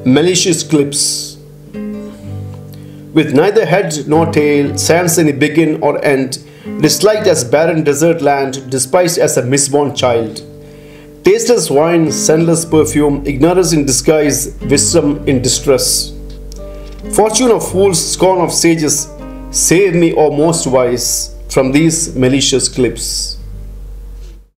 Malicious clips. With neither head nor tail, sans any begin or end, disliked as barren desert land, despised as a misborn child. Tasteless wine, scentless perfume, ignorance in disguise, wisdom in distress. Fortune of fools, scorn of sages, save me, O most wise, from these malicious clips.